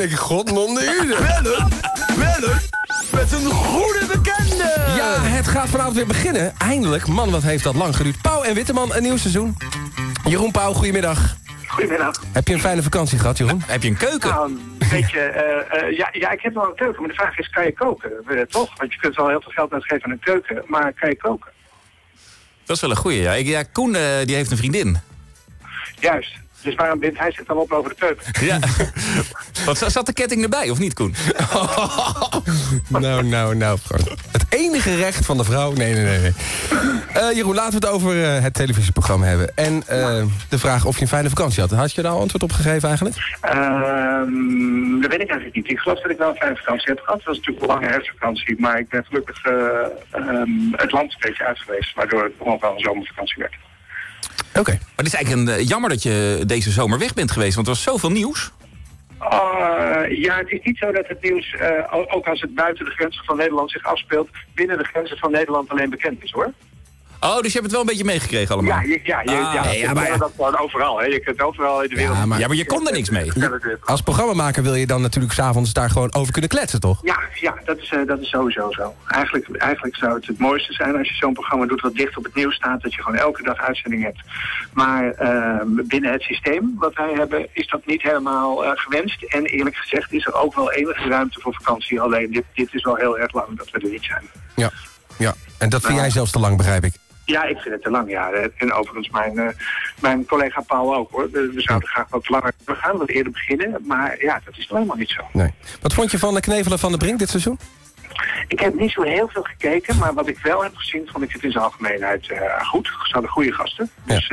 Ik god non uur. Bellen met een goede bekende. Ja, het gaat vanavond weer beginnen. Eindelijk. Man, wat heeft dat lang geduurd. Pauw en Witteman, een nieuw seizoen. Jeroen Pauw, goedemiddag. Goedemiddag. Heb je een fijne vakantie gehad, Jeroen? Heb je een keuken? Nou, een beetje, ja, ik heb wel een keuken, maar de vraag is, kan je koken? Toch? Want je kunt wel heel veel geld uitgeven aan een keuken, maar kan je koken? Dat is wel een goeie, ja. Koen die heeft een vriendin. Juist. Dus waarom bindt hij zich dan op over de keuken? Ja. Wat, zat de ketting erbij, of niet, Koen? Nou. Het enige recht van de vrouw. Nee. Jeroen, laten we het over het televisieprogramma hebben. En de vraag of je een fijne vakantie had. Had je daar al antwoord op gegeven eigenlijk? Dat weet ik eigenlijk niet. Ik geloof dat ik wel een fijne vakantie heb gehad. Het was natuurlijk een lange herfstvakantie, maar ik ben gelukkig het land een beetje uit geweest, waardoor het nog wel een zomervakantie werd. Oké. Maar het is eigenlijk jammer dat je deze zomer weg bent geweest, want er was zoveel nieuws. Ja, het is niet zo dat het nieuws, ook als het buiten de grenzen van Nederland zich afspeelt, binnen de grenzen van Nederland alleen bekend is, hoor. Oh, dus je hebt het wel een beetje meegekregen allemaal? Ja, maar dat gewoon overal, hè. Je kunt overal in de wereld... Ja, maar je kon er niks mee. Als programmamaker wil je dan natuurlijk 's avonds daar gewoon over kunnen kletsen, toch? Ja, dat is sowieso zo. Eigenlijk zou het mooiste zijn als je zo'n programma doet wat dicht op het nieuws staat, dat je gewoon elke dag uitzending hebt. Maar binnen het systeem wat wij hebben is dat niet helemaal gewenst. En eerlijk gezegd is er ook wel enige ruimte voor vakantie. Alleen dit is wel heel erg lang dat we er niet zijn. Ja. En dat vind jij zelfs te lang, begrijp ik. Ja, ik vind het te lang, ja. En overigens mijn collega Paul ook, hoor. We zouden graag wat langer gaan, wat eerder beginnen. Maar ja, dat is toch helemaal niet zo. Nee. Wat vond je van de Knevelen van de Brink dit seizoen? Ik heb niet zo heel veel gekeken, maar wat ik wel heb gezien, vond ik het in zijn algemeenheid goed. Ze hadden goede gasten.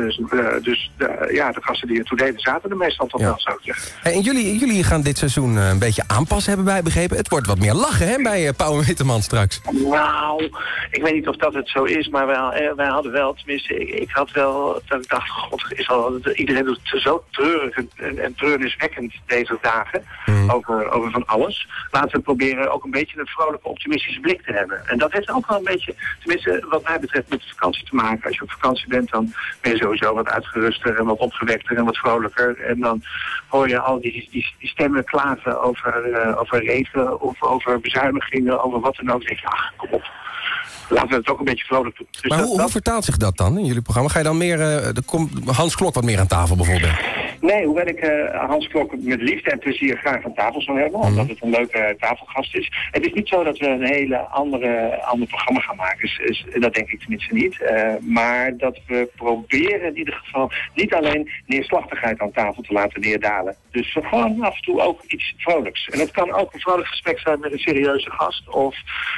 Dus de gasten die er toe deden, zaten er meestal toch wel, zou ik zeggen. En jullie gaan dit seizoen een beetje aanpassen, hebben wij begrepen. Het wordt wat meer lachen, hè, bij Pauw en Witteman straks. Nou, ik weet niet of dat het zo is, maar wij hadden wel, tenminste, ik had wel, dat ik dacht, god, iedereen doet het zo treurig en treurniswekkend deze dagen, over van alles. Laten we proberen ook een beetje een vrolijke, optimistische blik te hebben. En dat heeft ook wel een beetje, tenminste wat mij betreft, met de vakantie te maken. Als je op vakantie bent, dan ben je sowieso wat uitgeruster en wat opgewekter en wat vrolijker. En dan hoor je al die stemmen klagen over regen of over bezuinigingen, over wat dan ook. Dan denk je, ach, kom op. Laten we het ook een beetje vrolijk doen. Dus maar hoe vertaalt zich dat dan in jullie programma? Ga je dan meer, Hans Klok wat meer aan tafel bijvoorbeeld? Nee, hoewel ik Hans Klok met liefde en plezier graag aan tafel zou hebben, omdat het een leuke tafelgast is. Het is niet zo dat we een hele ander programma gaan maken. Dat denk ik tenminste niet. Maar dat we proberen in ieder geval niet alleen neerslachtigheid aan tafel te laten neerdalen. Dus gewoon af en toe ook iets vrolijks. En het kan ook een vrolijk gesprek zijn met een serieuze gast. Of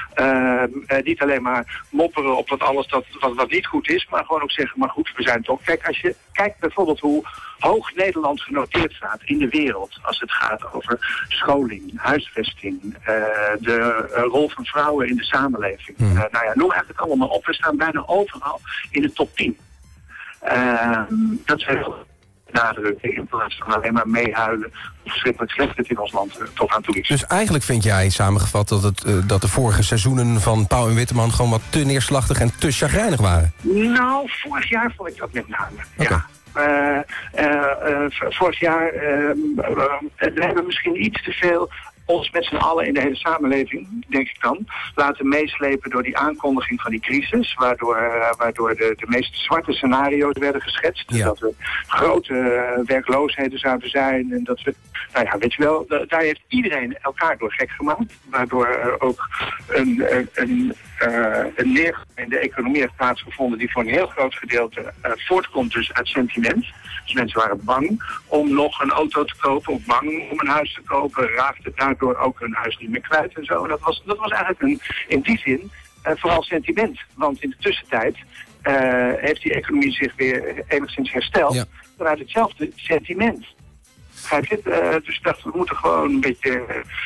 niet alleen maar mopperen op wat niet goed is, maar gewoon ook zeggen, maar goed, we zijn toch. Kijk, als je kijkt bijvoorbeeld hoe hoog Nederland genoteerd staat in de wereld als het gaat over scholing, huisvesting, de rol van vrouwen in de samenleving. Noem eigenlijk allemaal op. We staan bijna overal in de top 10. Dat is heel nadrukken in plaats van alleen maar meehuilen hoe verschrikkelijk slecht het in ons land toch aan toe is. Dus eigenlijk vind jij samengevat dat de vorige seizoenen van Pauw en Witteman gewoon wat te neerslachtig en te chagrijnig waren? Nou, vorig jaar vond ik dat met name. Okay. Ja. Vorig jaar we hebben misschien iets te veel ons met z'n allen in de hele samenleving, denk ik dan, laten meeslepen door die aankondiging van die crisis, waardoor de meest zwarte scenario's werden geschetst. Ja. Dat er grote werkloosheden zouden zijn en dat we, weet je wel, daar heeft iedereen elkaar door gek gemaakt, waardoor er ook een neergang in de economie heeft plaatsgevonden die voor een heel groot gedeelte voortkomt dus uit sentiment. Dus mensen waren bang om nog een auto te kopen of bang om een huis te kopen, raakten daardoor ook hun huis niet meer kwijt en zo. En dat was eigenlijk in die zin vooral sentiment. Want in de tussentijd heeft die economie zich weer enigszins hersteld vanuit hetzelfde sentiment. Begrijp je? Dus ik dacht, we moeten gewoon een beetje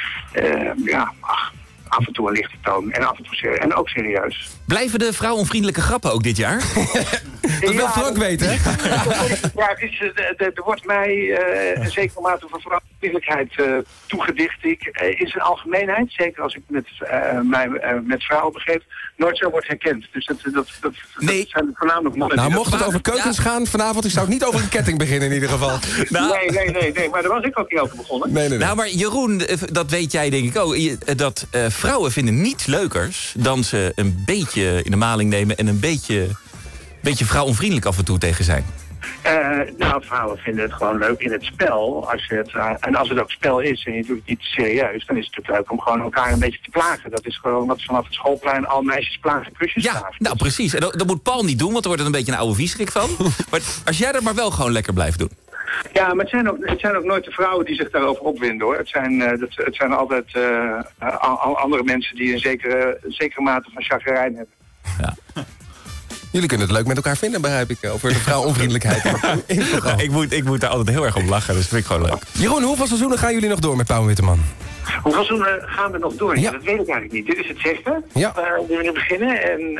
af en toe een lichte toon en af en toe en ook serieus. Blijven de vrouwonvriendelijke grappen ook dit jaar? Dat wil Frank weten, hè? Ja, er wordt mij een zekere mate van vriendelijkheid toegedicht ik in zijn algemeenheid, zeker als ik met vrouwen begeef, nooit zo wordt herkend. Dus dat zijn voornamelijk mannen. Nou, mocht het over keukens gaan vanavond, ik zou het niet over een ketting beginnen in ieder geval. Nee, maar daar was ik ook niet over begonnen. Nee. Nou, maar Jeroen, dat weet jij denk ik ook, dat vrouwen vinden niets leukers dan ze een beetje in de maling nemen en een beetje vrouwonvriendelijk af en toe tegen zijn. Vrouwen vinden het gewoon leuk in het spel. En als het ook spel is en je doet het niet serieus, dan is het natuurlijk leuk om gewoon elkaar een beetje te plagen. Dat is gewoon wat vanaf het schoolplein al meisjes plagen kusjes Ja, nou precies. En dat moet Paul niet doen, want er wordt er een beetje een oude viezerik van. Maar als jij dat maar wel gewoon lekker blijft doen. Ja, maar het zijn ook nooit de vrouwen die zich daarover opwinden, hoor. Het zijn altijd andere mensen die een zekere mate van chagrijn hebben. Ja. Jullie kunnen het leuk met elkaar vinden, begrijp ik, over de vrouwonvriendelijkheid in het programma. Ik moet daar altijd heel erg om lachen, dus dat vind ik gewoon leuk. Jeroen, hoeveel seizoenen gaan jullie nog door met Pauw Witteman? Hoeveel seizoenen gaan we nog door? Ja. Dat weet ik eigenlijk niet. Dit is het 6e. Ja. We nu beginnen. En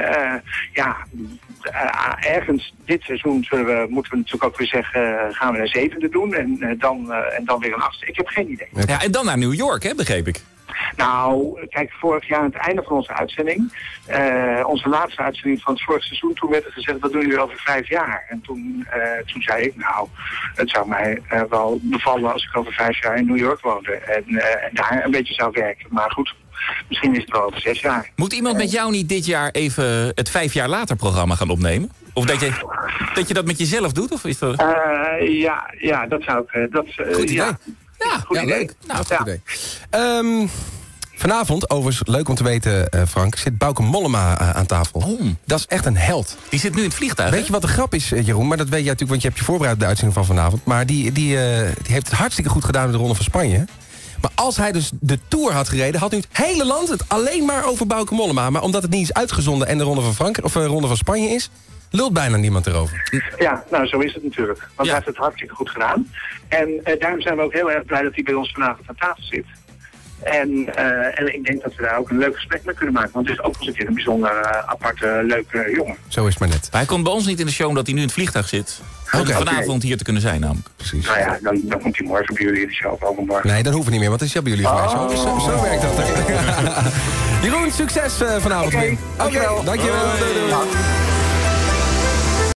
ergens dit seizoen moeten we natuurlijk ook weer zeggen, gaan we een 7e doen. En dan weer een 8e. Ik heb geen idee. Ja, en dan naar New York, hè, begreep ik. Nou, kijk, vorig jaar aan het einde van onze uitzending, onze laatste uitzending van het vorige seizoen, toen werd er gezegd, dat doen jullie over 5 jaar. En toen zei ik, nou, het zou mij wel bevallen als ik over 5 jaar in New York woonde en daar een beetje zou werken. Maar goed, misschien is het wel over 6 jaar. Moet iemand met jou niet dit jaar even het 5 jaar later programma gaan opnemen? Of dat je dat met jezelf doet? Of is dat... Ja, dat zou ik... Goed idee. Ja. Goed idee. Leuk. Nou, goed idee. Vanavond, overigens, leuk om te weten, Frank, zit Bouke Mollema aan tafel. Oh. Dat is echt een held. Die zit nu in het vliegtuig. Weet je wat de grap is, Jeroen? Maar dat weet jij natuurlijk, want je hebt je voorbereid op de uitzending van vanavond. Maar die heeft het hartstikke goed gedaan met de Ronde van Spanje. Maar als hij dus de Tour had gereden, had nu het hele land het alleen maar over Bouke Mollema. Maar omdat het niet is uitgezonden en de Ronde van Spanje is, lult bijna niemand erover. Ja, nou zo is het natuurlijk. Want hij heeft het hartstikke goed gedaan. En daarom zijn we ook heel erg blij dat hij bij ons vanavond aan tafel zit. En ik denk dat we daar ook een leuk gesprek mee kunnen maken. Want het is ook eens een keer een bijzonder aparte, leuke jongen. Zo is het maar net. Maar hij komt bij ons niet in de show omdat hij nu in het vliegtuig zit. Om vanavond hier te kunnen zijn namelijk. Precies. Nou ja, dan komt hij morgen bij jullie in de show of overmorgen. Nee, dat hoeft niet meer, want het is ja bij jullie voor mij. Zo werkt dat. Hè? Jeroen, succes vanavond weer. Oké, dankjewel. Dankjewel. Doei.